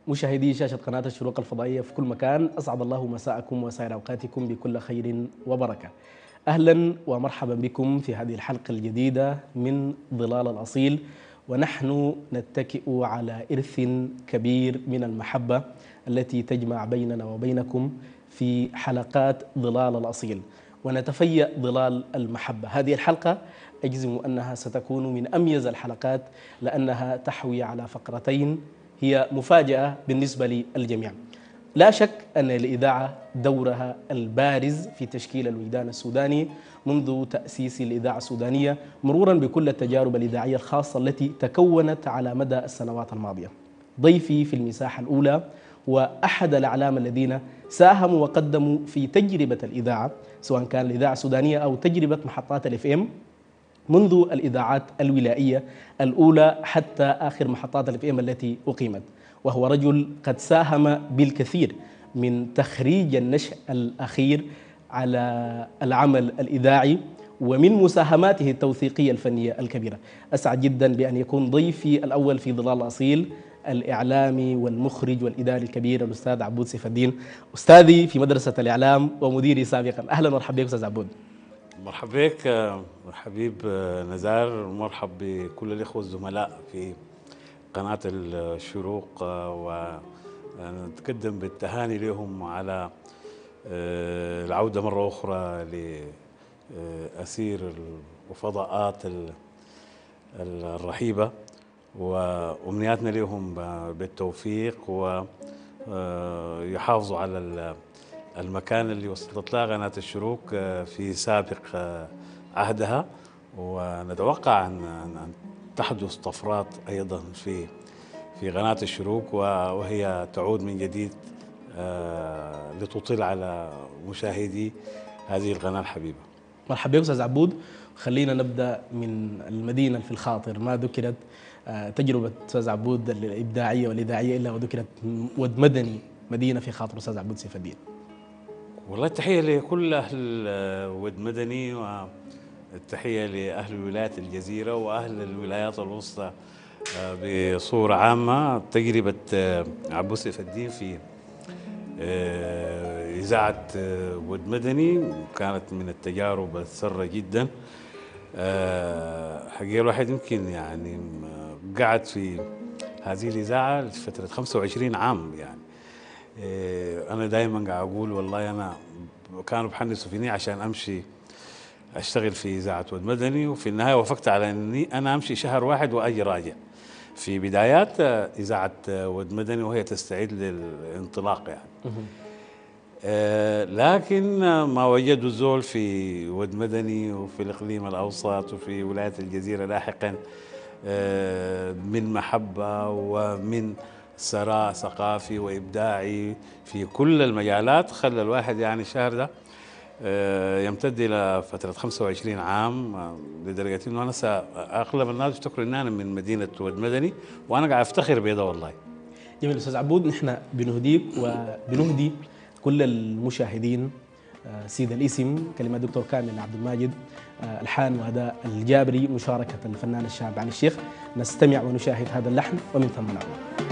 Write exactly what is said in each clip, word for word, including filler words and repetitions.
مشاهدي شاشة قناة الشروق الفضائية في كل مكان، أسعد الله مساءكم وسائر أوقاتكم بكل خير وبركة. أهلا ومرحبا بكم في هذه الحلقة الجديدة من ظلال الأصيل، ونحن نتكئ على إرث كبير من المحبة التي تجمع بيننا وبينكم في حلقات ظلال الأصيل، ونتفيأ ظلال المحبة. هذه الحلقة أجزم أنها ستكون من أميز الحلقات لأنها تحوي على فقرتين هي مفاجأة بالنسبة للجميع. لا شك أن الإذاعة دورها البارز في تشكيل الوجدان السوداني منذ تأسيس الإذاعة السودانية، مرورا بكل التجارب الإذاعية الخاصة التي تكونت على مدى السنوات الماضية. ضيفي في المساحة الأولى وأحد الأعلام الذين ساهموا وقدموا في تجربة الإذاعة، سواء كان الإذاعة السودانية أو تجربة محطات الإف إم منذ الإذاعات الولائية الأولى حتى آخر محطات الإف إم التي أقيمت، وهو رجل قد ساهم بالكثير من تخريج النشء الأخير على العمل الإذاعي ومن مساهماته التوثيقية الفنية الكبيرة. أسعد جدا بأن يكون ضيفي الأول في ظلال الأصيل الإعلامي والمخرج والإداري الكبير الأستاذ عبود سيف الدين، أستاذي في مدرسة الإعلام ومديري سابقا. أهلا ومرحبا بك أستاذ عبود. مرحبا بك حبيب نزار، مرحب بكل الإخوة الزملاء في قناة الشروق، ونتقدم بالتهاني لهم على العودة مرة أخرى لأسير وفضاءات الرحيبة، وأمنياتنا لهم بالتوفيق ويحافظوا على المكان اللي وصلت له قناة الشروق في سابق عهدها، ونتوقع أن تحدث طفرات أيضا في في قناة الشروق، وهي تعود من جديد لتطل على مشاهدي هذه القناة الحبيبة. مرحبا بك أستاذ عبود. خلينا نبدأ من المدينة في الخاطر. ما ذكرت تجربة أستاذ عبود الإبداعية والإذاعية إلا وذكرت ود مدني، مدينة في خاطر أستاذ عبود سيف الدين. والله التحية لكل أهل ود مدني، والتحية لأهل ولايات الجزيرة وأهل الولايات الوسطى بصورة عامة. تجربة عبود سيف الدين في إذاعة ود مدني كانت من التجارب السارة جدا. حقيقة الواحد يمكن يعني قعد في هذه الإذاعة لفترة خمسة وعشرين عام. يعني أنا دائما قاعد أقول والله أنا كانوا بحنسوا فيني عشان أمشي أشتغل في إذاعة ود مدني، وفي النهاية وافقت على أني أنا أمشي شهر واحد وأجي راجع في بدايات إذاعة ود مدني وهي تستعد للانطلاق يعني. آه لكن ما وجدوا الزول في ود مدني وفي الإقليم الأوسط وفي ولاية الجزيرة لاحقا آه من محبة ومن ثراء ثقافي وإبداعي في كل المجالات، خلى الواحد يعني الشهر ده يمتد إلى فترة خمسة وعشرين عام، لدرجة إنه أنا أغلب الناس يفتكروا إن أنا من مدينة ود مدني، وأنا قاعد أفتخر بهذا والله. جميل أستاذ عبود. نحن بنهديك وبنهدي كل المشاهدين سيد الاسم كلمات دكتور كامل عبد الماجد، الحان واداء الجابري، مشاركة الفنان الشاب علي الشيخ. نستمع ونشاهد هذا اللحن ومن ثم نعود.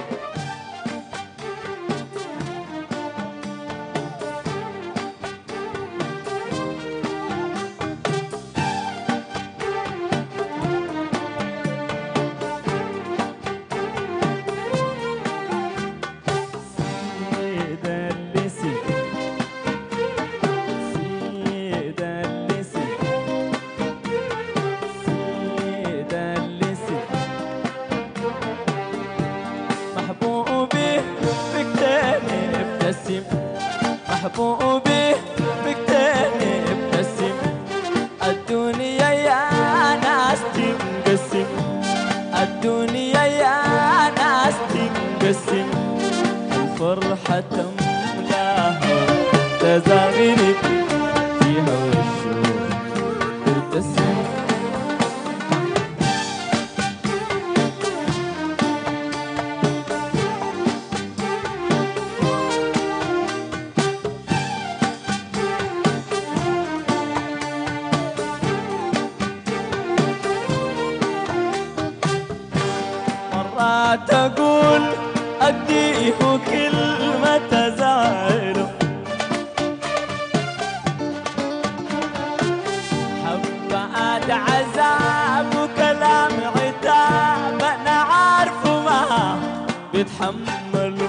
بعد عذاب وكلام عتاب انا عارفه ما بيتحمله.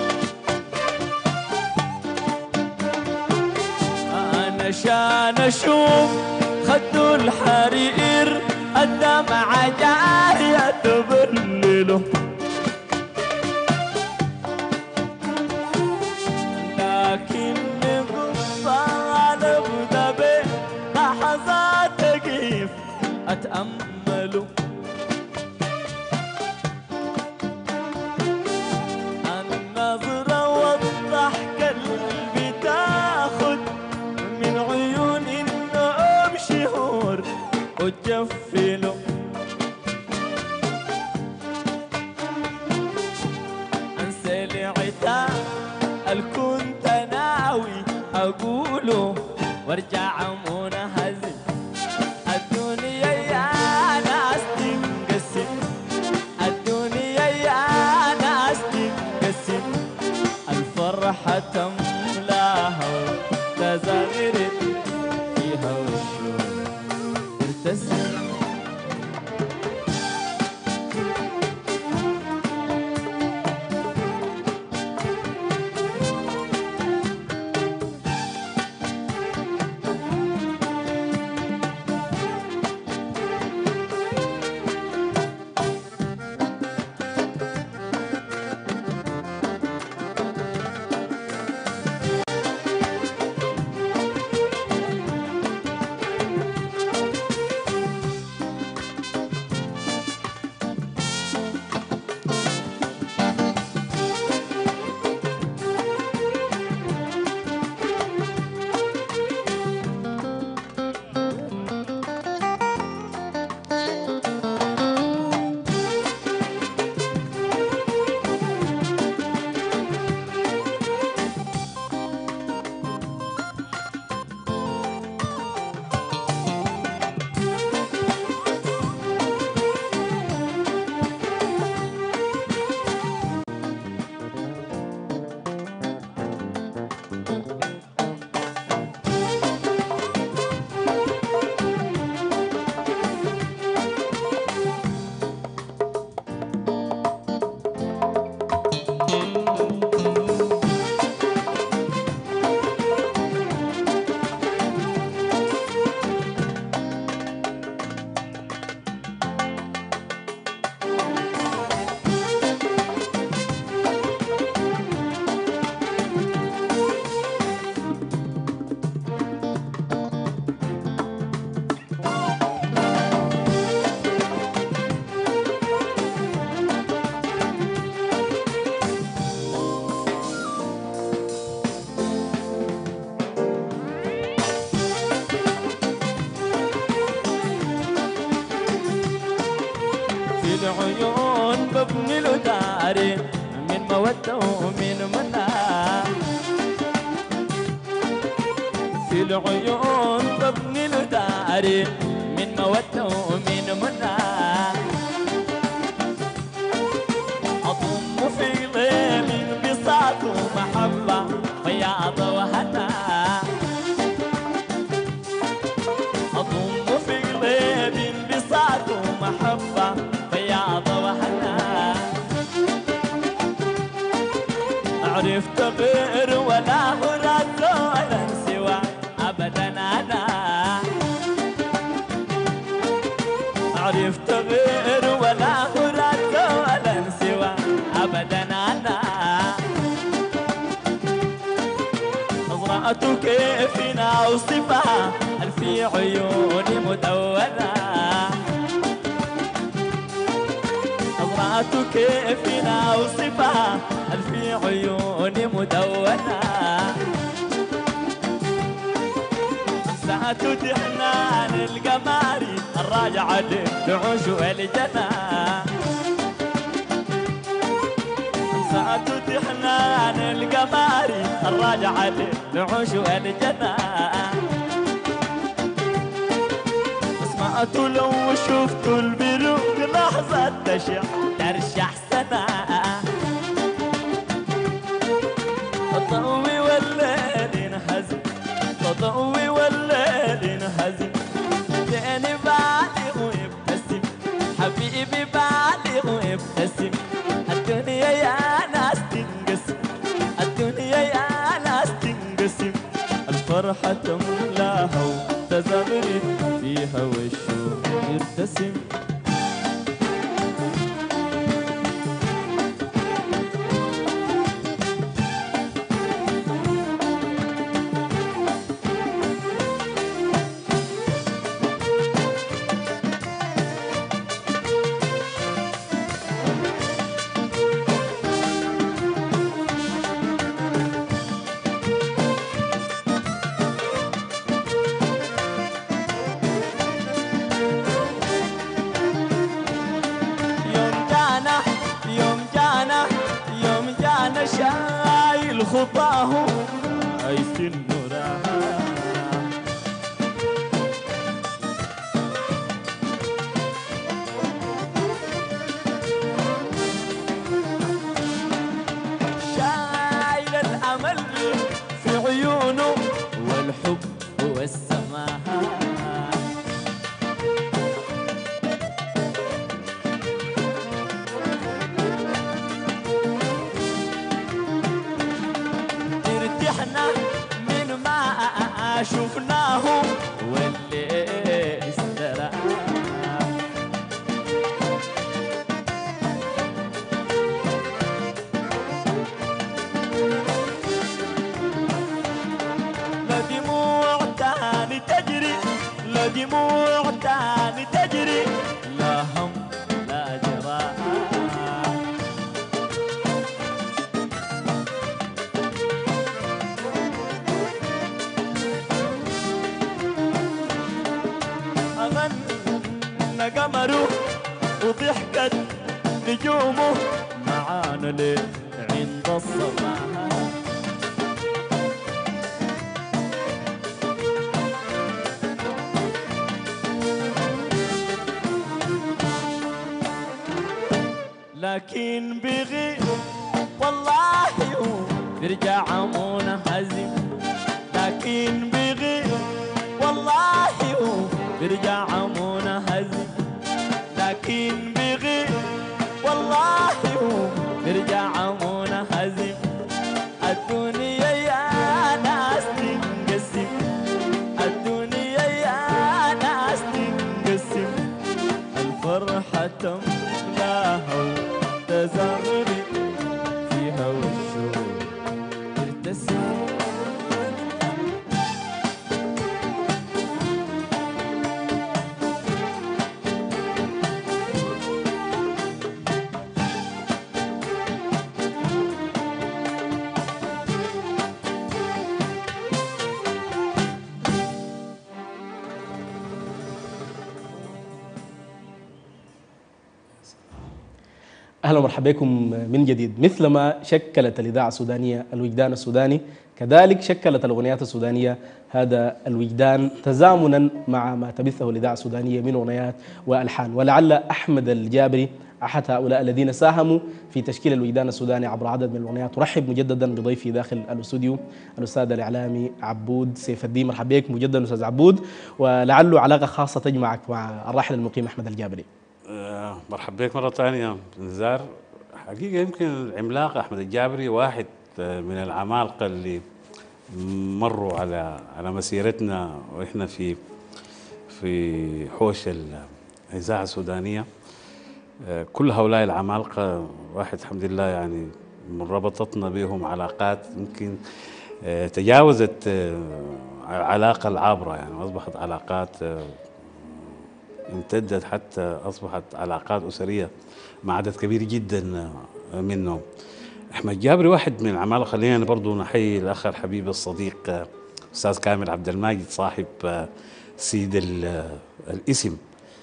انا شان اشوف خدوا الحرير الدمعة جارية تبلله، لكن بطال ابدا به لحظات كيف اتأمله. النظرة والضحكة اللي بتاخد من عيون النوم شهور وتجفله. انسى لي عتاب الكنت ناوي اقوله وارجع منهزم. الدنيا يا ناس تنقسم، الدنيا يا ناس تنقسم. الفرحة تملاها وتزغرد فيها والشوق ترتسم. العيون ببني له داري من مودة ومن منى. في العيون ببني له داري من مودة ومن منى. أضم في ظل انبساط ومحبة فياض وهنا. أضم في ظل انبساط ومحبة فياض وهنا. عرفت غير ولا هرات ولا سوى أبدا أنا. عرفت غير ولا هرات ولا سوى أبدا أنا. نظرة كيف أوصفها هل في عيوني مدونة. نظرة كيف أوصفها هل في عيوني مدونة. ساعة تحنان القماري الراجعة للعوش والجنة. ساعة تحنان القماري الراجعة للعوش والجنة. اسمعت لو شفت البروق لحظة تشع ترشح سنة. تضوي والليل انهزم، تضوي والليل انهزم. تاني الفرحة تملاها وتزغرد فيها والشوق يرتسم. شايل خطاه عايز النورها شايل الامل في عيونه والحب والسماح. من ما شفناه واللي استرى لا دموع تاني تجري لا دموع تاني تجري لا هم لا جراح. غنى قمره وضحكت نجومه معانا ليه عند الصباح. لكن بغي والله هو بيرجع منهزم. لكن بغي والله هو بيرجع منهزم. لكن بغي والله هو بيرجع منهزم. الدنيا يا ناس تنقسم. الدنيا يا ناس تنقسم. الفرحة تملاها وتزغرد فيها والشوق يرتسم. أهلا ومرحبا بكم من جديد. مثلما شكلت الإذاعة السودانية الوجدان السوداني، كذلك شكلت الأغنيات السودانية هذا الوجدان تزامنا مع ما تبثه الإذاعة السودانية من أغنيات وألحان. ولعل أحمد الجابري أحد هؤلاء الذين ساهموا في تشكيل الوجدان السوداني عبر عدد من الأغنيات. أرحب مجددا بضيفي داخل الاستوديو الأستاذ الإعلامي عبود سيف الدين. مرحبا بك مجددا أستاذ عبود، ولعله علاقة خاصة تجمعك مع الراحل المقيم أحمد الجابري. آه، مرحبا بك مرة ثانية نزار. حقيقة يمكن العملاق أحمد الجابري واحد من العمالقة اللي مروا على على مسيرتنا وإحنا في في حوش الإذاعة السودانية. آه، كل هؤلاء العمالقة واحد الحمد لله يعني ربطتنا بهم علاقات يمكن آه، تجاوزت آه، العلاقة العابرة، يعني أصبحت علاقات آه، امتدت حتى أصبحت علاقات أسرية مع عدد كبير جدا منهم. أحمد جابري واحد من العمالقة. خلينا برضو نحيي الأخ الحبيب الصديق أستاذ كامل عبد الماجد صاحب سيد الاسم.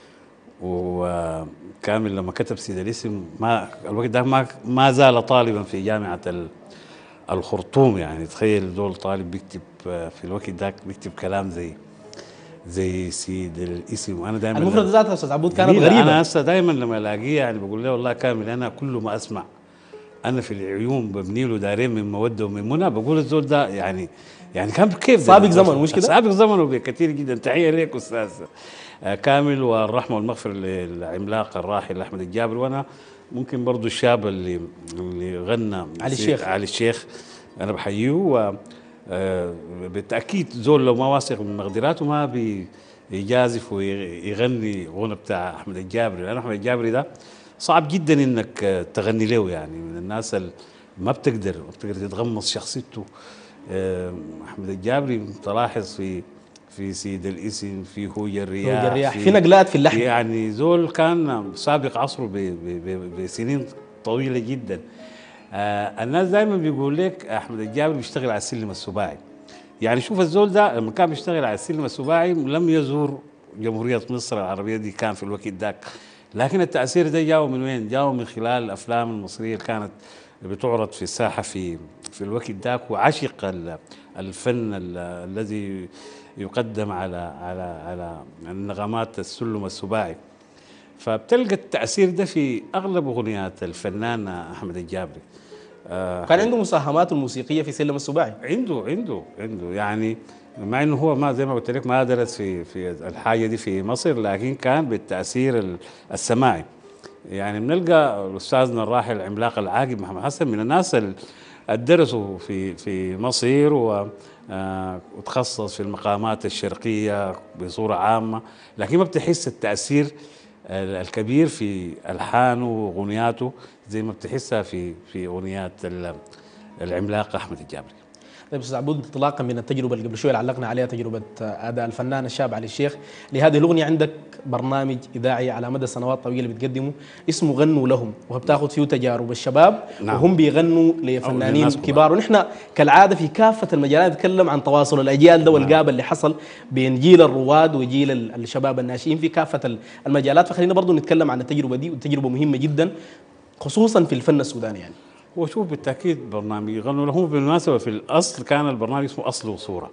وكامل لما كتب سيد الاسم ما الوقت ده ما ما زال طالبا في جامعة الخرطوم. يعني تخيل دول طالب بيكتب في الوقت ذاك بيكتب كلام زي زي سيد الاسم. وانا دائما المفرد ذاتها استاذ عبود كانت غريبه. انا هسه دائما لما الاقيه يعني بقول له والله كامل انا كل ما اسمع انا في العيون ببني له دارين من موده ومن منى، بقول الزول ده يعني يعني كان كيف سابق زمن مش كده؟ سابق زمنه بكثير جدا. تحيه لك استاذ كامل والرحمه والمغفره للعملاق الراحل احمد الجابري. وانا ممكن برضه الشاب اللي اللي غنى علي الشيخ علي الشيخ انا بحييه. آه، بالتاكيد زول لو ما واثق من مقدراته ما بيجازف ويغني غنى بتاع احمد الجابري، لان احمد الجابري ده صعب جدا انك آه، تغني له، يعني من الناس اللي ما بتقدر ما بتقدر تتغمص شخصيته. آه، احمد الجابري تلاحظ في في سيد الاسم، في هوج الرياح، هوج الرياح، في نقلات في اللحن. في يعني زول كان سابق عصره ب- ب- ب- بسنين طويله جدا. آه الناس دائما بيقول لك احمد الجابري بيشتغل على السلم السباعي. يعني شوف الزول ده لما كان بيشتغل على السلم السباعي لم يزور جمهوريه مصر العربيه دي كان في الوقت ذاك، لكن التاثير ده جاءه من وين؟ جاءه من خلال الافلام المصريه اللي كانت بتعرض في الساحه في في الوقت ذاك، وعشق ال- الفن ال- الذي يقدم على على على النغمات السلم السباعي. فبتلقى التأثير ده في أغلب أغنيات الفنان أحمد الجابري. آه كان عنده مساهمات الموسيقيه في سلم السباعي. عنده عنده عنده يعني مع انه هو ما زي ما قلت لك ما درس في في الحاجه دي في مصر، لكن كان بالتاثير ال- السماعي. يعني بنلقى استاذنا الراحل العملاق العاقب محمد حسن من الناس اللي درسوا في في مصر و آه، وتخصص في المقامات الشرقيه بصوره عامه، لكن ما بتحس التاثير ال- الكبير في الحانه واغنياته زي ما بتحسها في في اغنيات ال- العملاق احمد الجابري. طيب استاذ عبود، انطلاقا من التجربه اللي قبل شويه علقنا عليها، تجربه اداء الفنان الشاب علي الشيخ لهذه الاغنيه، عندك برنامج اذاعي على مدى سنوات طويله بتقدمه اسمه غنوا لهم، وبتاخذ فيه تجارب الشباب. نعم. وهم بيغنوا لفنانين للناس كبار، ونحن كالعاده في كافه المجالات نتكلم عن تواصل الاجيال ده والجاب اللي حصل بين جيل الرواد وجيل ال- الشباب الناشئين في كافه المجالات. فخلينا برضو نتكلم عن التجربه دي، والتجربه مهمه جدا خصوصا في الفن السوداني يعني. وشوف بالتاكيد برنامج يغنوا له بالمناسبه في الاصل كان البرنامج اسمه اصل وصوره،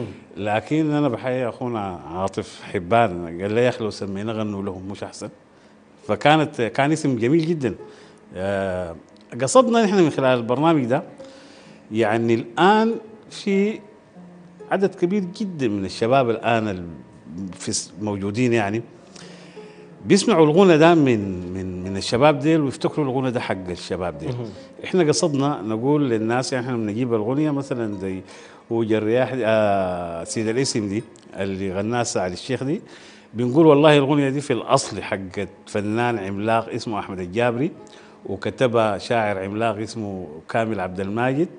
لكن انا بحيي اخونا عاطف حبان قال لي يا اخي لو سمينا غنوا لهم مش احسن؟ فكانت كان اسم جميل جدا. آه، قصدنا نحن من خلال البرنامج ده يعني الان في عدد كبير جدا من الشباب الان ال- في الس- موجودين يعني بيسمعوا الغنى ده من من من الشباب ديل ويفتكروا الغنى ده حق الشباب ديل. احنا قصدنا نقول للناس يعني احنا بنجيب الغنية مثلا زي هوج الرياح آه سيد الاسم دي اللي غناها على الشيخ دي، بنقول والله الغنية دي في الاصل حقت فنان عملاق اسمه احمد الجابري، وكتبها شاعر عملاق اسمه كامل عبد الماجد،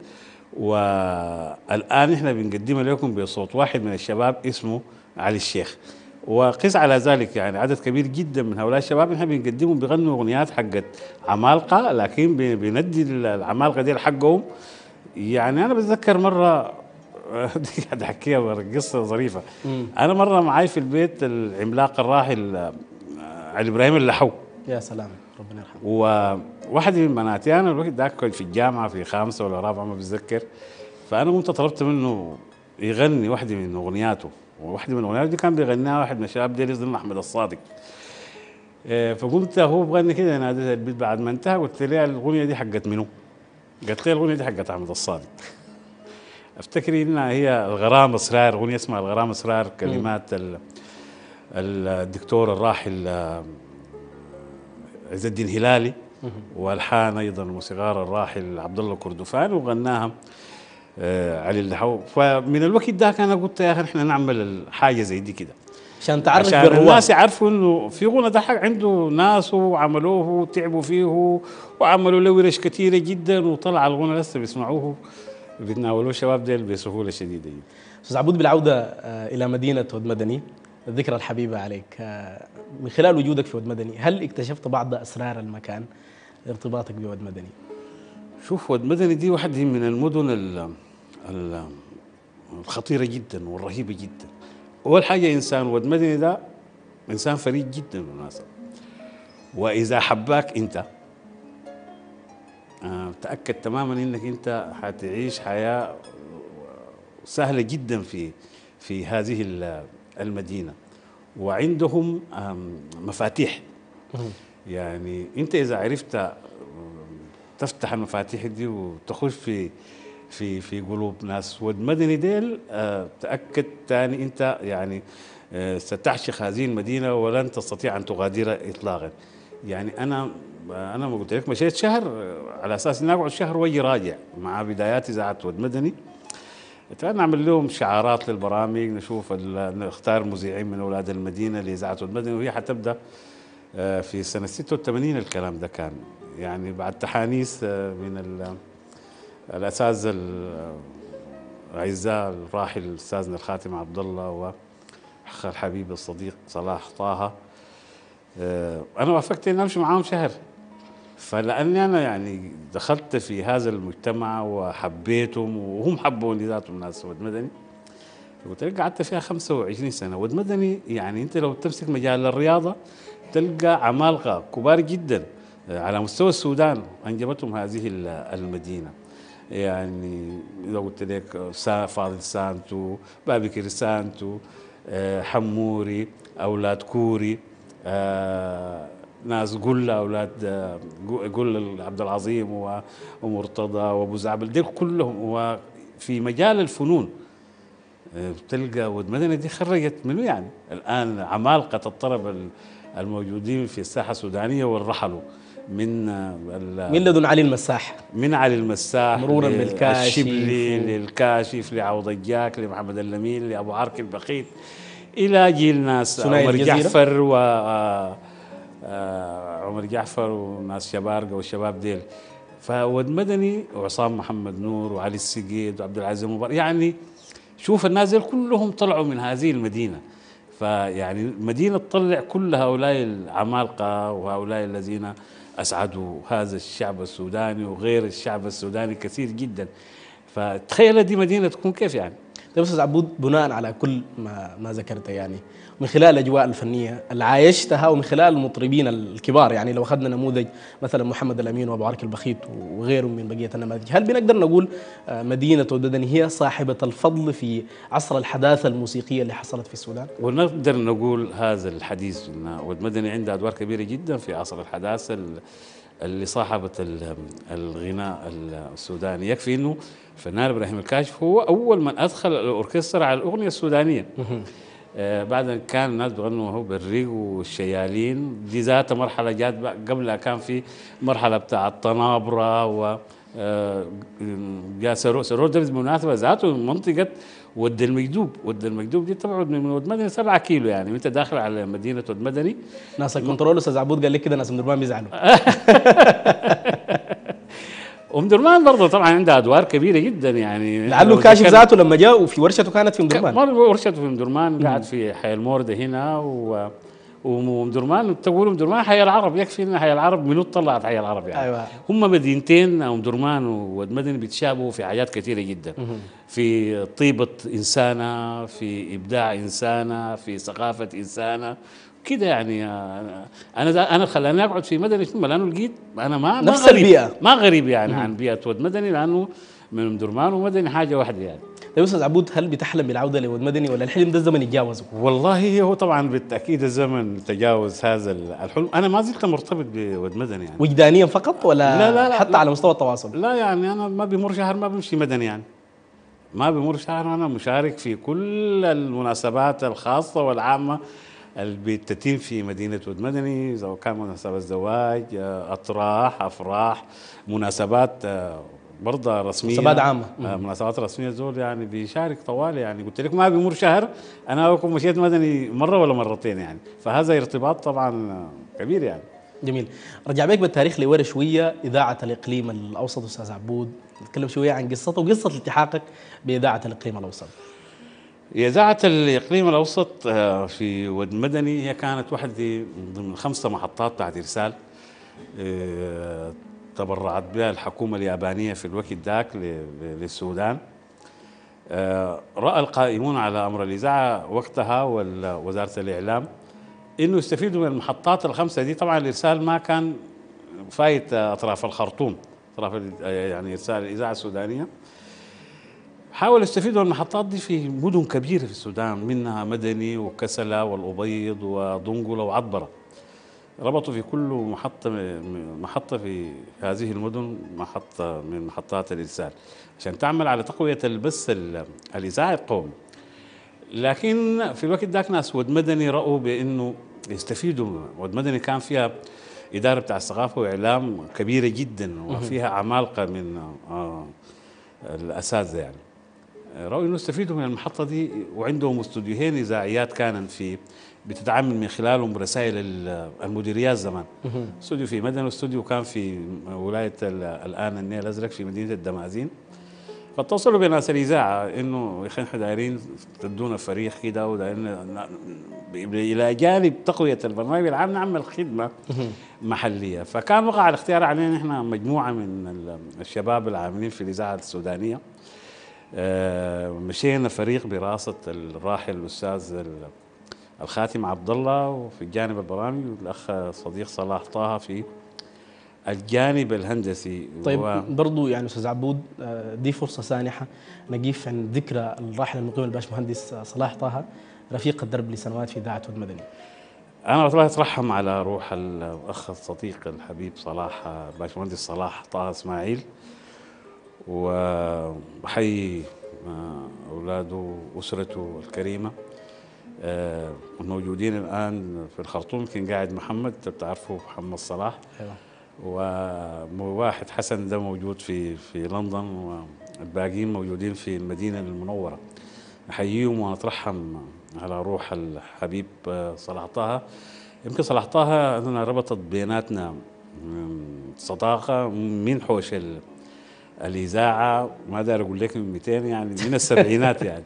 والان احنا بنقدمها لكم بصوت واحد من الشباب اسمه علي الشيخ. وقس على ذلك يعني عدد كبير جدا من هؤلاء الشباب نحن بنقدمهم بيغنوا اغنيات حقت عمالقه، لكن بن- بندي العمالقه دي حقهم. يعني انا بتذكر مره دي قاعد احكيها مرة، قصه ظريفه. انا مره معاي في البيت العملاق الراحل آه، علي ابراهيم اللحو، يا سلام، ربنا يرحمه. وواحد من بناتي انا الوقت ذاك كنت في الجامعه في خامسه ولا رابعه ما بتذكر، فانا قمت طلبت منه يغني واحده من اغنياته، وواحده من اغنياته دي كان بيغنيها واحد من الشباب ديل يظن احمد الصادق. إيه، فقلت هو بغني كده، ناديت البيت بعد ما انتهى قلت له الاغنيه دي حقت منو؟ قالت لي الاغنيه دي حقت احمد الصادق. افتكر انها هي الغرام اسرار، اغنيه اسمها الغرام اسرار، كلمات ال- الدكتور الراحل آه، عز الدين هلالي، والحان ايضا الموسيقار الراحل عبد الله كردفان، وغناها آه، علي اللحو. فمن الوقت ده انا قلت يا اخي احنا نعمل حاجه زي دي كده عشان تعرف عشان بالرواد. الناس يعرفوا انه في غنى ده حق عنده ناس وعملوه وتعبوا فيه وعملوا له ورش كثيره جدا، وطلع الغنى لسه بيسمعوه بيتناولوه الشباب ديل بسهوله شديده جدا. استاذ عبود، بالعوده آه، الى مدينه ود مدني، الذكرى الحبيبه عليك، آه، من خلال وجودك في ود مدني هل اكتشفت بعض اسرار المكان، ارتباطك بود مدني؟ شوف ود مدني دي واحده من المدن ال- ال- الخطيره جدا والرهيبه جدا. اول حاجه انسان ود مدني ده انسان فريد جدا بالمناسبه، واذا حباك انت آه، تاكد تماما انك انت حتعيش حياه سهله جدا في في هذه ال- المدينه. وعندهم آم، مفاتيح، يعني انت اذا عرفت آم، تفتح المفاتيح دي وتخش في في في قلوب ناس ود مدني ديل، آه، تاكد تاني انت يعني آه، ستعشق هذه المدينه ولن تستطيع ان تغادرها اطلاقا. يعني انا انا ما قلت لك مشيت شهر آه، على اساس اني اقعد شهر واجي راجع مع بدايات اذاعه ود مدني. تعال نعمل لهم شعارات للبرامج، نشوف نختار مذيعين من اولاد المدينه لاذاعه ود مدني، وهي حتبدا في سنه ستة وثمانين الكلام ده كان، يعني بعد تحانيس من الاساتذه الاعزاء الراحل استاذنا الخاتم عبد الله واخ الحبيب الصديق صلاح طه. انا وافقت اني امشي معاهم شهر، فلاني انا يعني دخلت في هذا المجتمع وحبيتهم وهم حبوني ذاتهم ناس ود مدني. قلت لك قعدت فيها خمسة وعشرين سنه ود مدني. يعني انت لو تمسك مجال الرياضه تلقى عمالقه كبار جدا على مستوى السودان انجبتهم هذه المدينه. يعني لو قلت لك فاضل سانتو، بابكر سانتو، حموري، اولاد كوري، ناس قل اولاد قل عبد العظيم ومرتضى وابو زعبل، دي كلهم. وفي مجال الفنون بتلقى ود مدني دي خرجت منه يعني الان عمالقه الطرب الموجودين في الساحه السودانيه والرحلوا من من لدن علي المساح، من علي المساح مرورا بالكاشف، الشبلي للكاشف، لعوض الجاك، لمحمد اللمين، لابو عرك البخيت، الى جيل ناس عمر جعفر و عمر جعفر وناس شبارقه والشباب ديل. فود مدني وعصام محمد نور وعلي السقيد وعبد العزيز المبارك، يعني شوف الناس ديل كلهم طلعوا من هذه المدينه. فيعني المدينه تطلع كل هؤلاء العمالقه وهؤلاء الذين اسعدوا هذا الشعب السوداني وغير الشعب السوداني كثير جدا. فتخيل دي مدينه تكون كيف يعني. طيب استاذ عبود، بناء على كل ما ما ذكرت يعني من خلال الاجواء الفنيه اللي عايشتها ومن خلال المطربين الكبار، يعني لو اخذنا نموذج مثلا محمد الامين وابو عرك البخيت وغيرهم من بقيه النماذج، هل بنقدر نقول مدينه ود مدني هي صاحبه الفضل في عصر الحداثه الموسيقيه اللي حصلت في السودان؟ ونقدر نقول هذا الحديث ان ود مدني عندها ادوار كبيره جدا في عصر الحداثه اللي صاحبت الغناء السوداني. يكفي انه الفنان ابراهيم الكاشف هو اول من ادخل الاوركسترا على الاغنيه السودانيه. آه بعد كان الناس بيغنوا هو بالريق والشيالين، دي ذات مرحله جات قبلها كان في مرحله بتاع الطنابره و جاء سرور سرور ده بالمناسبه ذاته منطقه ود المكدوب. ود المكدوب دي تبعد من ود مدني سبعة كيلو، يعني وانت داخل على مدينه ود مدني. ناس الكنترول استاذ عبود قال لك كده ناس ام درمان بيزعلوا. ام درمان برضه طبعا عندها ادوار كبيره جدا، يعني لعله كاشف ذاته لما جاء وفي ورشته كانت في ام درمان. مره ورشته في ام درمان، قاعد في حي المورده هنا و وام درمان تقول ام درمان حي العرب، يكفي ان حي العرب منو طلعت حي العرب يعني. أيوة. هم مدينتين ام درمان وود مدني بيتشابهوا في حاجات كثيره جدا، في طيبه انسانه، في ابداع انسانه، في ثقافه انسانه كده يعني. انا انا خلاني اقعد في مدني ثم لانه لقيت انا ما نفس ما غريب البيئة. ما غريب يعني عن بيئه ود مدني، لانه من ام درمان ومدني حاجه واحده يعني. طيب استاذ عبود، هل بتحلم بالعوده لود مدني ولا الحلم ده الزمن يتجاوزه؟ والله هو طبعا بالتاكيد الزمن تجاوز هذا الحلم. انا ما زلت مرتبط بود مدني يعني. وجدانيا فقط ولا لا لا لا حتى لا على مستوى التواصل؟ لا يعني انا ما بمر شهر ما بمشي مدني يعني. ما بمر شهر انا مشارك في كل المناسبات الخاصه والعامه اللي بتتم في مدينه ود مدني، اذا كان مناسبات زواج، اطراح، افراح، مناسبات برضه رسميه، مناسبات عامه، آه مناسبات رسميه زول يعني بيشارك طوال. يعني قلت لك ما بيمر شهر انا اكون مشيت مدني مره ولا مرتين يعني. فهذا ارتباط طبعا كبير يعني. جميل. رجع بيك بالتاريخ لورا شويه، اذاعه الاقليم الاوسط استاذ عبود، نتكلم شويه عن قصته وقصه التحاقك باذاعه الاقليم الاوسط. إذاعة الإقليم الأوسط في ود مدني هي كانت واحدة ضمن خمسة محطات بتاعت إرسال تبرعت بها الحكومة اليابانية في الوقت ذاك للسودان. رأى القائمون على أمر الإذاعة وقتها ووزارة الإعلام إنه يستفيدوا من المحطات الخمسة دي. طبعا الإرسال ما كان فايت أطراف الخرطوم، أطراف يعني إرسال الإذاعة السودانية. حاولوا يستفيدوا من المحطات دي في مدن كبيرة في السودان، منها مدني وكسلة والأبيض ودنقلة وعطبرة. ربطوا في كل محطة محطة في هذه المدن محطة من محطات الإرسال عشان تعمل على تقوية البث الإذاعي القومي. لكن في الوقت ذاك ناس ود مدني رأوا بأنه يستفيدوا. ود مدني كان فيها إدارة بتاع الثقافة وإعلام كبيرة جدا وفيها عمالقة من آه الأساتذة يعني. رأوا انه يستفيدوا من المحطه دي، وعندهم استوديوهين اذاعيات كانت في بتتعامل من خلالهم رسائل ال- المديريات زمان. استوديو في مدن، واستوديو كان في ولايه ال- الان النيل الازرق في مدينه الدمازين. فاتصلوا بناس الاذاعه انه يا اخي احنا دايرين تدونا فريق كده، ودايرين ن- الى جانب تقويه البرنامج العام نعمل خدمه محليه. فكان وقع الاختيار علينا احنا مجموعه من ال- الشباب العاملين في الاذاعه السودانيه. آه، مشينا فريق براسه الراحل الاستاذ ال- الخاتم عبد الله، وفي الجانب البرامجي والاخ صديق صلاح طه في الجانب الهندسي. طيب و- برضو يعني استاذ عبود، آه، دي فرصه سانحه نقيف عند ذكرى الراحل المقيم الباشمهندس صلاح طه رفيق الدرب لسنوات في اذاعه المدني. أنا والله أترحم على روح الأخ الصديق الحبيب صلاح، باشمهندس صلاح طه إسماعيل، وبحيي أولاده وأسرته الكريمة. آه، الموجودين الآن في الخرطوم، يمكن قاعد محمد بتعرفوا محمد صلاح، ايوه. وواحد حسن ده موجود في في لندن، والباقيين موجودين في المدينة المنورة. نحييهم ونترحم على روح الحبيب آه، صلاح طه. يمكن صلاح طه أنا ربطت بيناتنا مم، صداقة من حوش ال- الإذاعة، ما داير أقول لك من مئتين، يعني من السبعينات يعني.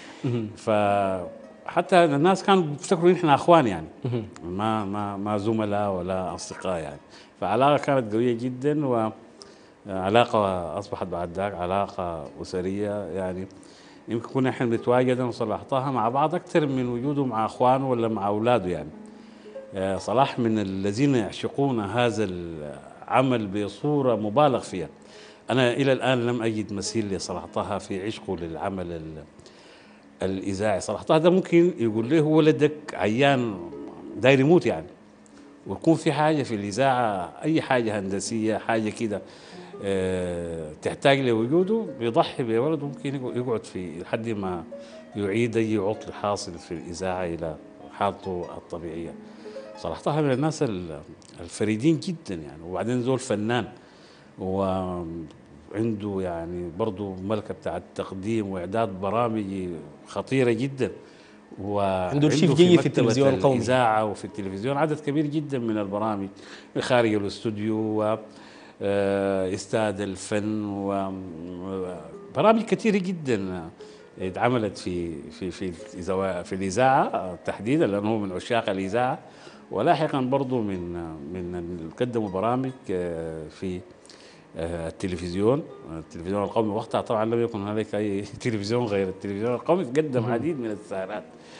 فحتى الناس كانوا بيفتكروا إن إحنا أخوان يعني، ما ما ما زملاء ولا أصدقاء يعني. فعلاقة كانت قوية جدا، وعلاقة أصبحت بعد ذاك علاقة أسرية يعني. يمكن كنا احنا بنتواجد انا وصلاح طه مع بعض اكثر من وجوده مع اخوانه ولا مع اولاده يعني. آه، صلاح من الذين يعشقون هذا العمل بصوره مبالغ فيها. انا الى الان لم اجد مثيل لصلاح طه في عشقه للعمل ال- الاذاعي. صلاح طه ده ممكن يقول له ولدك عيان داير يموت يعني، ويكون في حاجه في الاذاعه، اي حاجه هندسيه حاجه كده آه، تحتاج لوجوده، بيضحي بولده، ممكن يقعد في لحد ما يعيد اي عطل حاصل في الاذاعه الى حالته الطبيعيه. صراحه طه من الناس ال- الفريدين جدا يعني، وبعدين زول فنان، وعنده يعني برضه ملكه بتاعت تقديم واعداد برامج خطيره جدا. عنده ارشيف وعنده في جيد في مكتبة التلفزيون القومي. الإذاعة وفي التلفزيون عدد كبير جدا من البرامج خارج الاستوديو، و آه، استاد الفن، وبرامج كثيرة جدا اتعملت في في في الإذاعة- في الإذاعة تحديدا، لأنه هو من عشاق الإذاعة. ولاحقا برضو من من اللي قدموا برامج آه، في آه، التلفزيون التلفزيون القومي. وقتها طبعا لم يكن هنالك اي تلفزيون غير التلفزيون القومي، قدم عديد من السهرات.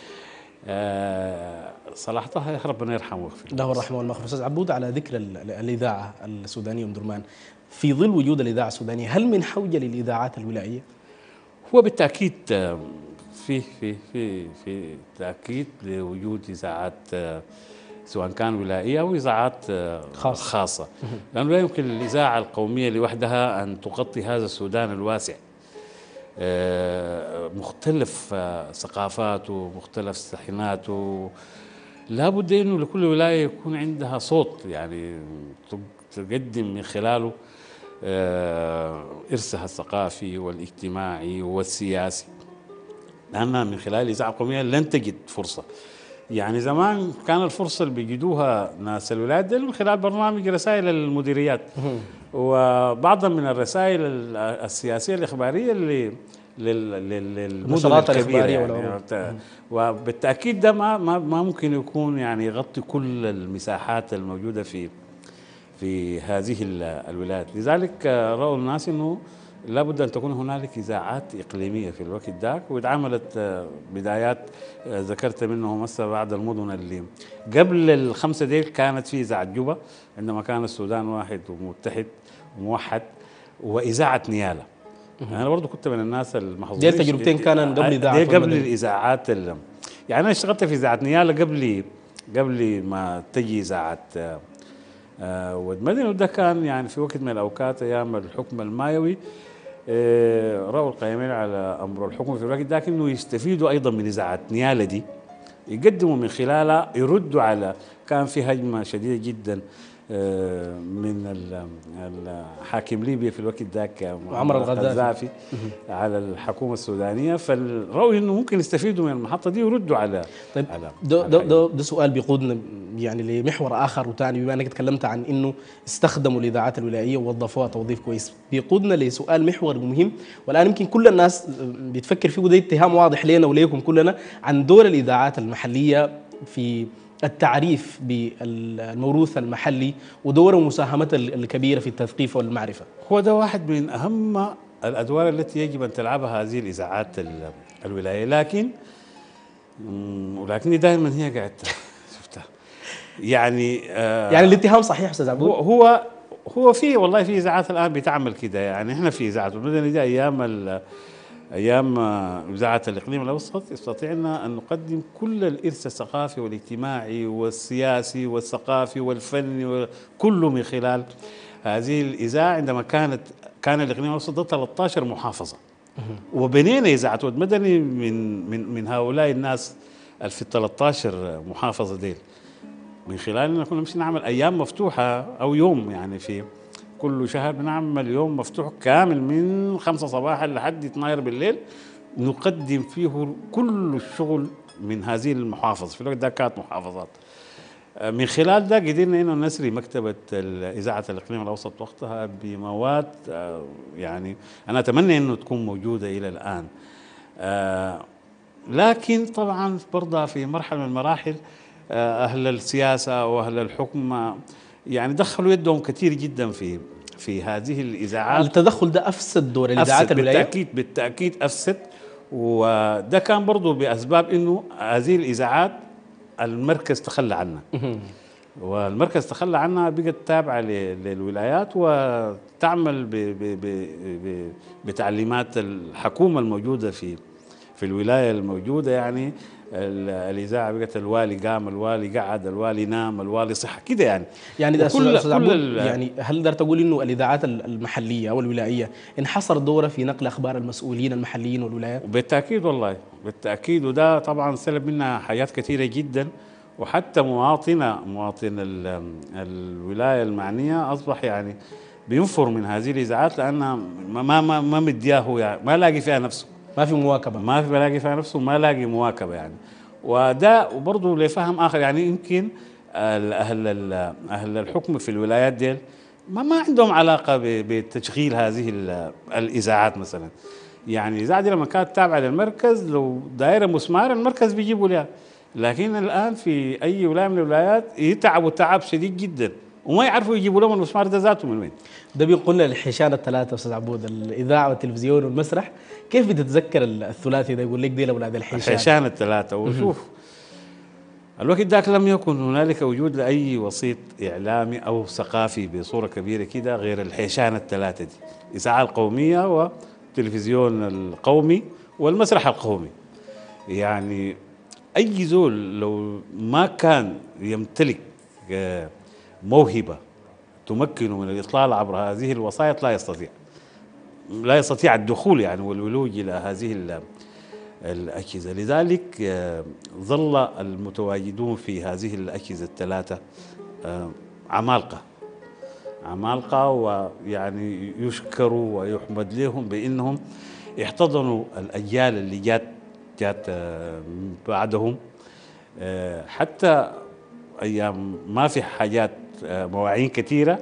آه، صلاح طه ربنا يرحمه ويغفر له. له الرحمه والمغفره. استاذ عبود، على ذكر ال- الاذاعه السودانيه ام درمان، في ظل وجود الاذاعه السودانيه هل من حوجه للاذاعات الولائيه؟ هو بالتاكيد آه، في في في في تاكيد لوجود اذاعات آه، سواء كان ولائيه او اذاعات آه، خاصة. خاصه، لانه لا يمكن الاذاعه القوميه لوحدها ان تغطي هذا السودان الواسع. آه، مختلف آه، ثقافاته، مختلف سحناته. لابد انه لكل ولايه يكون عندها صوت يعني تقدم من خلاله آه، ارثها الثقافي والاجتماعي والسياسي، لانها من خلال الاذاعه القوميه لن تجد فرصه. يعني زمان كان الفرصه اللي بيجدوها ناس الولايات دي من خلال برنامج رسائل المديريات، وبعضا من الرسائل ال- السياسيه الاخباريه اللي لل- لل- للمدن النشرات الكبيره الإخبارية يعني. والعروض. ت- وبالتاكيد ده ما ما ما ممكن يكون يعني يغطي كل المساحات الموجوده في في هذه ال- الولايات. لذلك آه، راوا الناس انه لابد ان تكون هنالك اذاعات اقليميه في الوقت ذاك، واتعملت آه، بدايات آه، ذكرت منهم هسه بعض المدن اللي قبل الخمسه ديل كانت في اذاعه جوبا عندما كان السودان واحد ومتحد وموحد، واذاعه نيالا. انا برضو كنت من الناس المحظوظين. دي التجربتين كانوا قبل إذاعة دي قبل المدني. الاذاعات ال- يعني انا اشتغلت في اذاعه نيالا قبل قبل ما تجي اذاعه آه، آه، والمدني. وده كان يعني في وقت من الاوقات ايام الحكم المايوي. آه، راوا القائمين على امر الحكم في الوقت ذاك انه يستفيدوا ايضا من اذاعه نيالا دي، يقدموا من خلالها، يردوا على، كان في هجمه شديده جدا من حاكم ليبيا في الوقت ذاك معمر الغذافي على الحكومة السودانية، فالرأوا إنه ممكن يستفيدوا من المحطة دي ويردوا على. طيب على ده, ده, ده, ده سؤال بيقودنا يعني لمحور آخر وثاني، بما أنك تكلمت عن إنه استخدموا الإذاعات الولائية ووظفوها توظيف كويس، بيقودنا لسؤال محور مهم والآن يمكن كل الناس بتفكر فيه، وده اتهام واضح لنا وليكم كلنا عن دور الإذاعات المحلية في التعريف بالموروث المحلي ودور ومساهمته الكبيرة في التثقيف والمعرفة. هو ده واحد من أهم الأدوار التي يجب أن تلعبها هذه الإذاعات الولاية، لكن ولكن دائما هي قاعدة شفتها يعني آه يعني الاتهام صحيح أستاذ عبود؟ هو هو هو في والله في إذاعات الآن بتعمل كده، يعني إحنا في إذاعة المدني دي أيام أيام إذاعة الإقليم الأوسط استطعنا أن نقدم كل الإرث الثقافي والاجتماعي والسياسي والثقافي والفني كله من خلال هذه الإذاعة. عندما كانت كان الإقليم الأوسط ده ثلاثة عشر محافظة، وبنينا إذاعة ود مدني من من من هؤلاء الناس في ال ثلاثة عشر محافظة ديل، من خلال أن كنا نمشي نعمل أيام مفتوحة أو يوم، يعني في كل شهر بنعمل يوم مفتوح كامل من خمسة صباحا لحد اثناشر بالليل نقدم فيه كل الشغل من هذه المحافظة. في الوقت ده كانت محافظات. من خلال ده قدرنا انه نسري مكتبة إذاعة الإقليم الأوسط وقتها بمواد يعني أنا أتمنى انه تكون موجودة إلى الآن، لكن طبعا برضه في مرحلة من المراحل أهل السياسة وأهل الحكم يعني دخلوا يدهم كثير جدا في في هذه الإذاعات. التدخل ده أفسد دور الإذاعات الولاية؟ بالتأكيد بالتأكيد أفسد، وده كان برضو بأسباب إنه هذه الإذاعات المركز تخلى عنها، والمركز تخلى عنها بقت تابعة للولايات وتعمل ب ب ب بتعليمات الحكومة الموجودة في في الولاية الموجودة. يعني الإذاعة بقت الوالي قام، الوالي قعد، الوالي نام، الوالي صحة كده يعني. يعني ده كل كل يعني هل تقدر تقول إنه الإذاعات المحلية أو الولائية انحصر دورها في نقل أخبار المسؤولين المحليين والولايات؟ بالتأكيد والله بالتأكيد، وده طبعا سلب منها حاجات كثيرة جدا، وحتى مواطنة مواطن الولاية المعنية أصبح يعني بينفر من هذه الإذاعات لأنها ما ما ما مدياه، يعني ما لاقي فيها نفسه، ما في مواكبة، ما في بلاقي فيها نفسه، ما لاقي مواكبة يعني. وده وبرضه لفهم آخر، يعني يمكن أهل أهل الحكم في الولايات ديل ما ما عندهم علاقة بتشغيل هذه الإذاعات مثلا. يعني الإذاعة دي لما كانت تابعة للمركز لو دائرة مسمار المركز بيجيبوا لها، لكن الآن في أي ولاية من الولايات يتعبوا تعب شديد جدا وما يعرفوا يجيبوا لهم المسمار ده ذاته من وين. ده بيقولنا الحيشان الثلاثة أستاذ عبود، الإذاعة والتلفزيون والمسرح، كيف بتتذكر الثلاثي ده؟ يقول لك دي لأولاد الحيشان الحيشان الثلاثة. وشوف الوقت ذاك لم يكن هنالك وجود لأي وسيط إعلامي أو ثقافي بصورة كبيرة كده غير الحيشان الثلاثة دي، الإذاعة القومية والتلفزيون القومي والمسرح القومي. يعني أي زول لو ما كان يمتلك موهبة تمكنه من الإطلال عبر هذه الوسائط لا يستطيع لا يستطيع الدخول يعني والولوج إلى هذه الأجهزة. لذلك ظل المتواجدون في هذه الأجهزة الثلاثة عمالقة عمالقة، ويعني يشكروا ويحمد لهم بأنهم احتضنوا الأجيال اللي جات جات بعدهم، حتى أيام ما في حاجات مواعين كثيرة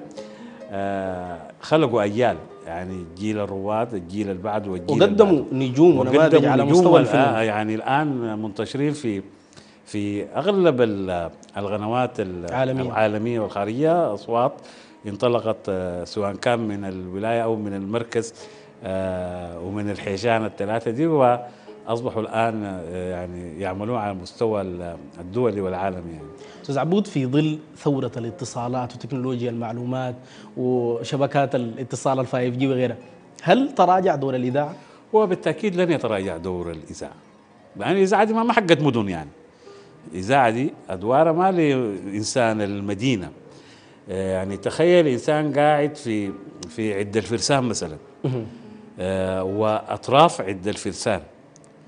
خلقوا أجيال، يعني جيل الرواد الجيل اللي بعده والجيل وقدموا نجوم ونماذج على مستوى الفن. يعني الآن منتشرين في في أغلب القنوات العالمية العالمية والخارجية، أصوات انطلقت سواء كان من الولاية أو من المركز ومن الحيشان الثلاثة دي، وأصبحوا الآن يعني يعملون على المستوى الدولي والعالمي. يعني أستاذ عبود، في ظل ثورة الاتصالات وتكنولوجيا المعلومات وشبكات الاتصال الفايف جي وغيرها، هل تراجع دور الإذاعة؟ وبالتأكيد لن يتراجع دور الإذاعة، يعني الإذاعة دي ما حقت مدن، يعني الإذاعة دي أدوارها ما لإنسان المدينة. يعني تخيل إنسان قاعد في في عد الفرسان مثلا وأطراف عد الفرسان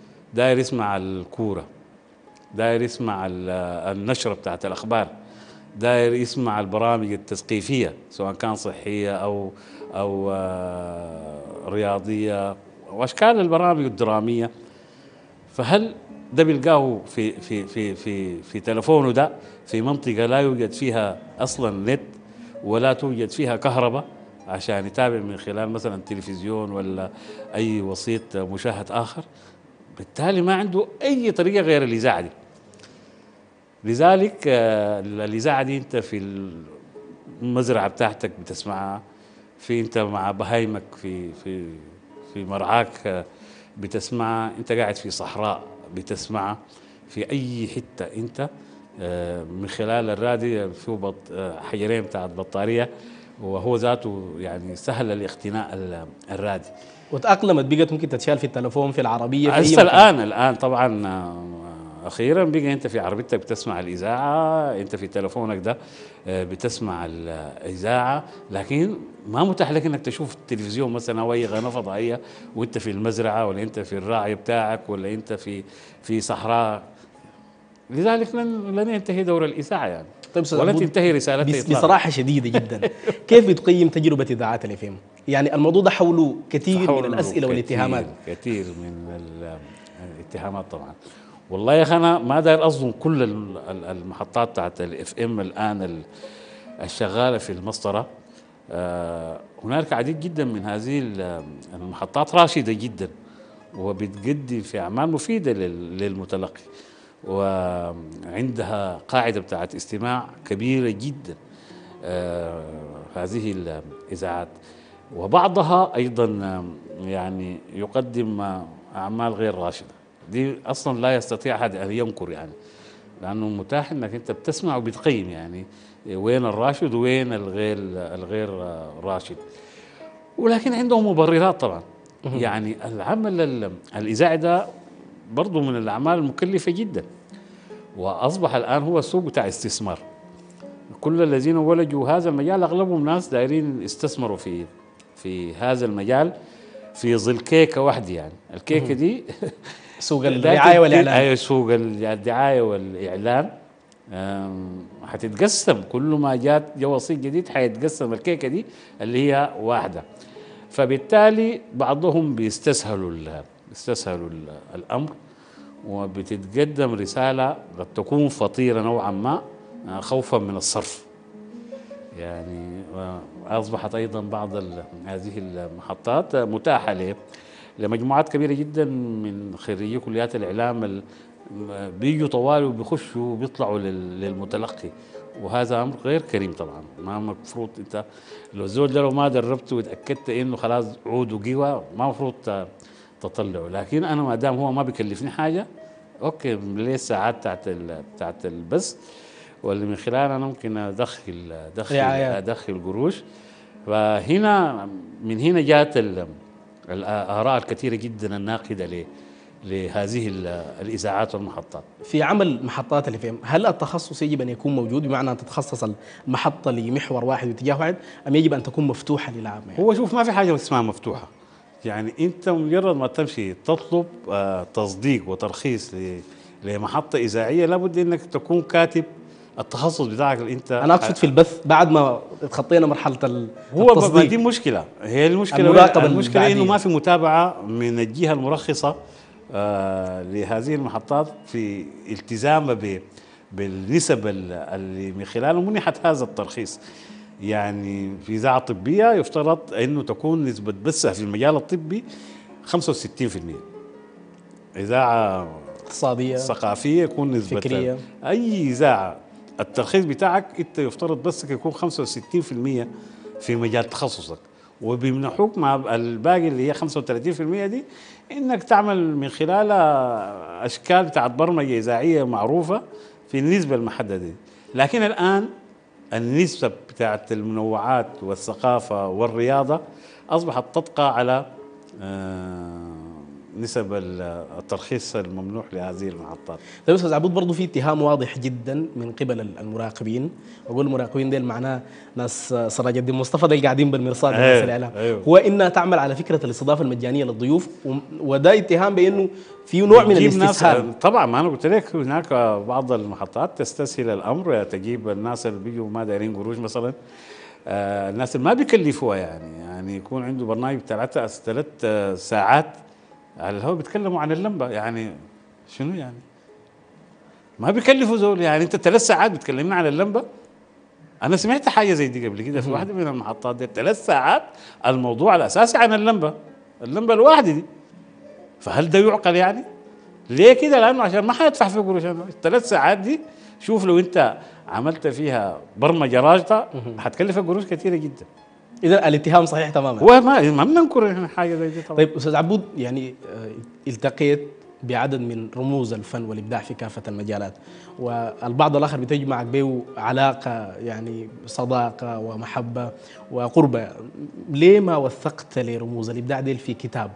داير يسمع الكورة، داير يسمع النشرة بتاعت الأخبار، داير يسمع البرامج التثقيفيه سواء كان صحيه او او آه، رياضيه واشكال البرامج الدراميه. فهل ده بيلقاه في في في في في تلفونه ده في منطقه لا يوجد فيها اصلا نت ولا توجد فيها كهرباء عشان يتابع من خلال مثلا تلفزيون ولا اي وسيط مشاهد اخر؟ بالتالي ما عنده اي طريقه غير الاذاعه دي. لذلك آه، الاذاعه دي انت في المزرعه بتاعتك بتسمعها، في انت مع بهايمك في في في مرعاك آه، بتسمعها، انت قاعد في صحراء بتسمعها، في اي حته انت آه، من خلال الراديو فيه بط آه، حجرين بتاعت بطاريه وهو ذاته يعني سهل الاقتناء ال- الرادي. وتأقلمت، بقت ممكن تتشال في التلفون، في العربية، في أي هسه مكان. الان الان طبعا آه، اخيرا بقى انت في عربيتك بتسمع الاذاعه، انت في تلفونك ده آه، بتسمع الاذاعه، لكن ما متاح لك انك تشوف التلفزيون مثلا او اي قناه فضائيه وانت في المزرعه ولا انت في الراعي بتاعك ولا انت في في صحراء. لذلك لن لن ينتهي دور الاذاعه يعني، طيب أستاذ ولن عبود، تنتهي رسالتها بس اطلاقا. بصراحة شديدة جدا، كيف بتقيم تجربة إذاعات الاف ام؟ يعني الموضوع ده حوله كثير من فحوله الأسئلة والاتهامات. كثير كثير من ال- الاتهامات طبعا. والله يا اخي انا ما داير اظلم كل ال- ال- المحطات بتاعت الاف ام الان ال- الشغاله في المسطره. آه، هناك عديد جدا من هذه ال- المحطات راشده جدا وبتقدم في اعمال مفيده لل- للمتلقي، وعندها قاعده بتاعت استماع كبيره جدا. آه، هذه الاذاعات وبعضها ايضا يعني يقدم اعمال غير راشده، دي اصلا لا يستطيع احد ان ينكر يعني، لانه متاح انك انت بتسمع وبتقيم يعني وين الراشد وين الغير الغير راشد. ولكن عندهم مبررات طبعا. يعني العمل ال- الاذاعي ده برضه من الاعمال المكلفه جدا، واصبح الان هو سوق بتاع استثمار. كل الذين ولجوا هذا المجال اغلبهم ناس دايرين يستثمروا في في هذا المجال في ظل كيكه واحده. يعني الكيكه دي سوق الرعاية والإعلان. ايوه سوق الدعايه والاعلان. أم، حتتقسم كل ما جات جو وسيط جديد حيتقسم الكيكه دي اللي هي واحده. فبالتالي بعضهم بيستسهلوا ال- بيستسهلوا ال- الامر، وبتتقدم رساله قد تكون فطيره نوعا ما آه، خوفا من الصرف. يعني آه، اصبحت ايضا بعض ال- هذه المحطات متاحه ل- لمجموعات كبيره جدا من خريجي كليات الاعلام ال- بيجوا طوال وبيخشوا وبيطلعوا لل- للمتلقي، وهذا امر غير كريم طبعا. ما مفروض انت لو الزول ده لو ما دربته وتاكدت انه خلاص عود وقوى ما مفروض ت- تطلعه. لكن انا ما دام هو ما بيكلفني حاجه اوكي ليه الساعات بتاعت ال- بتاعت البث واللي من خلالها انا ممكن ادخل ادخل رعايات. ادخل قروش. فهنا من هنا جات ال- الاراء الكثيره جدا الناقده ل- لهذه ال- الاذاعات والمحطات. في عمل محطات الاف ام، هل التخصص يجب ان يكون موجود، بمعنى ان تتخصص المحطه لمحور واحد واتجاه واحد، ام يجب ان تكون مفتوحه للعامه؟ يعني؟ هو شوف ما في حاجه اسمها مفتوحه. يعني انت مجرد ما تمشي تطلب آه، تصديق وترخيص ل- لمحطه اذاعيه لابد انك تكون كاتب التخصص بتاعك اللي انت انا اقصد في البث بعد ما تخطينا مرحله ال- هو ب- التصديق. دي مشكله. هي المشكله المراقبة وين؟ المشكله انه البعدية. ما في متابعه من الجهه المرخصه آه لهذه المحطات في التزامها ب- بالنسب ال- اللي من خلالها منحت هذا الترخيص. يعني في اذاعه طبيه يفترض انه تكون نسبه بثها في المجال الطبي خمسة وستين بالمئة. اذاعه اقتصاديه. ثقافيه يكون نسبه فكرية. اي اذاعه الترخيص بتاعك انت يفترض بس يكون خمسة وستين بالمئة في مجال تخصصك، وبيمنحوك مع الباقي اللي هي خمسة وثلاثين بالمئة دي انك تعمل من خلالها اشكال بتاعت برمجه اذاعيه معروفه في النسبه المحدده دي. لكن الان النسبه بتاعت المنوعات والثقافه والرياضه اصبحت تطغى على آه، نسب الترخيص الممنوح لهذه المحطات. طيب استاذ عبود، برضه في اتهام واضح جدا من قبل المراقبين، واقول المراقبين ديل معناه ناس سراج الدين مصطفى ديل قاعدين بالمرصاد أيوه الناس الاعلام، أيوه. هو انها تعمل على فكره الاستضافه المجانيه للضيوف، وده اتهام بانه في نوع من تجيب الاستسهال. ناس طبعا، ما انا قلت لك هناك بعض المحطات تستسهل الامر، تجيب الناس اللي بيجوا ما دايرين قروش مثلا، آه الناس اللي ما بيكلفوها يعني يعني يكون عنده برنامج ثلاث ثلاث ساعات على الهواء بيتكلموا عن اللمبه، يعني شنو يعني؟ ما بيكلفوا زول، يعني انت ثلاث ساعات بتكلمنا عن اللمبه؟ انا سمعت حاجه زي دي قبل كده في واحده من المحطات دي، ثلاث ساعات الموضوع الاساسي عن اللمبه، اللمبه الواحده دي. فهل ده يعقل يعني؟ ليه كده؟ لانه عشان ما حيدفع في قروش. الثلاث ساعات دي شوف لو انت عملت فيها برمجه راجطه حتكلفك قروش كثيره جدا. اذا الاتهام صحيح تماما. هو ما ما بننكر حاجه زي دي طبعا. طيب استاذ عبود، يعني آه، التقيت بعدد من رموز الفن والابداع في كافه المجالات، والبعض الاخر بتجمعك به علاقه يعني صداقه ومحبه وقربه، ليه ما وثقت لرموز الابداع دي في كتاب؟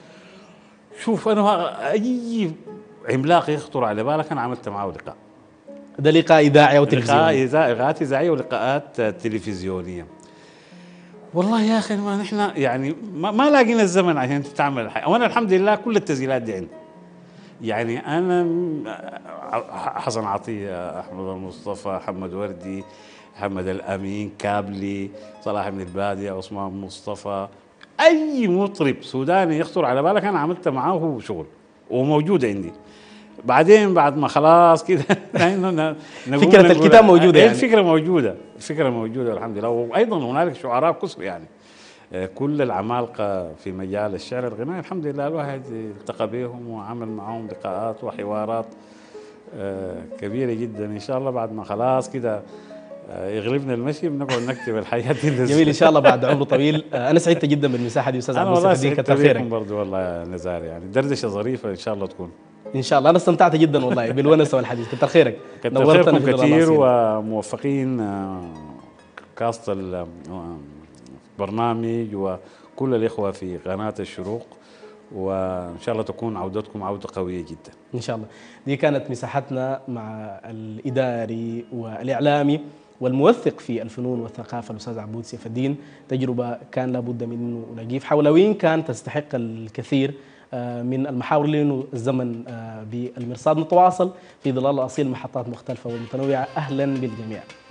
شوف انا اي عملاق يخطر على بالك انا عملت معه لقاء. ده لقاء اذاعي او تلفزيوني؟ لقاء لقاءات اذاعيه ولقاءات تلفزيونيه. والله يا اخي ما نحن يعني ما, ما لاقينا الزمن عشان تعمل الحاجه، وانا الحمد لله كل التسجيلات دي عندي. يعني انا حسن عطيه، احمد المصطفى، محمد وردي، محمد الامين، كابلي، صلاح بن الباديه، عثمان مصطفى، اي مطرب سوداني يخطر على بالك انا عملت معاه شغل وموجود عندي. بعدين بعد ما خلاص كده فكره الكتاب موجوده، يعني الفكره موجوده، الفكره موجوده الحمد لله. وايضا هنالك شعراء كثر يعني كل العمالقه في مجال الشعر الغنائي الحمد لله الواحد التقى بهم وعمل معهم لقاءات وحوارات كبيره جدا. ان شاء الله بعد ما خلاص كده يغلبنا المشي بنقعد نكتب الحياه دي. جميل ان شاء الله بعد عمر طويل. انا سعدت جدا بالمساحه دي استاذ عبد الدين. الدين، كتر خيرك برضه والله يا نزار، يعني دردشه ظريفه ان شاء الله تكون. ان شاء الله انا استمتعت جدا والله بالونسه والحديث. كتر خيرك، نورتنا كثير وموفقين كاست البرنامج وكل الاخوه في قناه الشروق، وان شاء الله تكون عودتكم عوده قويه جدا ان شاء الله. دي كانت مساحتنا مع الاداري والاعلامي والموثق في الفنون والثقافه الاستاذ عبود سيف الدين. تجربه كان لابد من انه نجيب حول وين كان تستحق الكثير من المحاور، لانه الزمن بالمرصاد. نتواصل في ظلال الاصيل محطات مختلفه ومتنوعه. اهلا بالجميع.